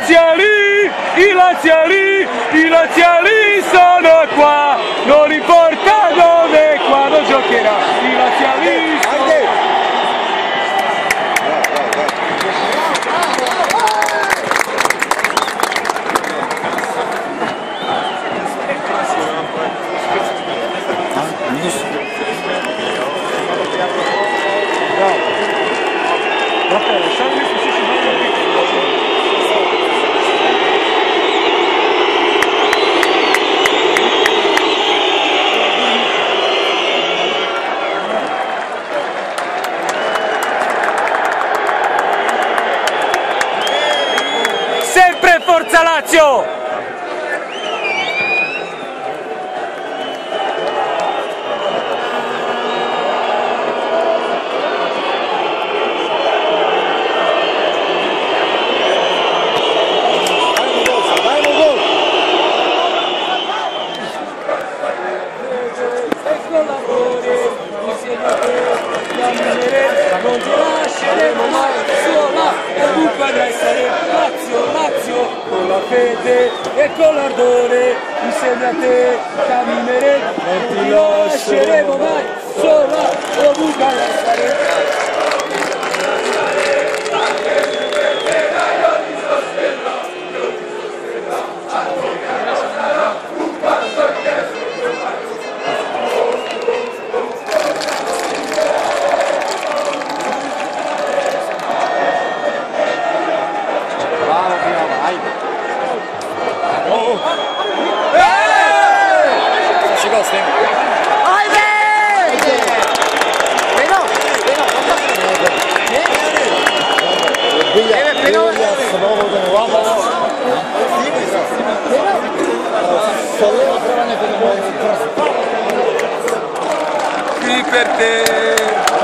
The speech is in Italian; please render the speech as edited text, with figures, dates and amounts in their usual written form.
i laziali sono qua, non importa dove, quando giocherà, i laziali sono qua. Sempre Forza Lazio! Non ti lasceremo mai sola, ovunque andrai saremo Lazio, con la fede e con l'ardore, insieme a te cammineremo, non ti lasceremo mai sola, ovunque andrai saremo. Qui per te.